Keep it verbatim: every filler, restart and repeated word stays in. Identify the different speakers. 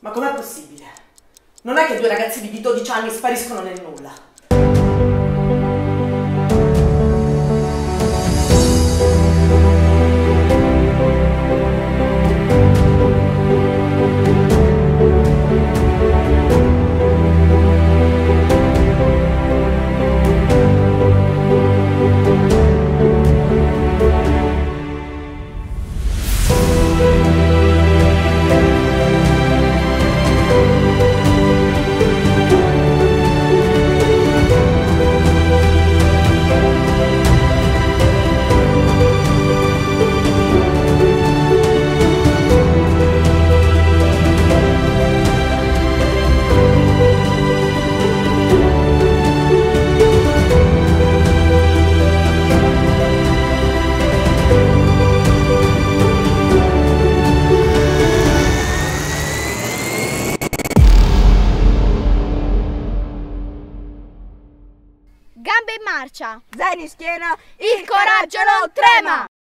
Speaker 1: Ma com'è possibile? Non è che due ragazzini di dodici anni spariscono nel nulla.
Speaker 2: Gambe in marcia!
Speaker 3: Zaini in schiena!
Speaker 2: Il coraggio non trema!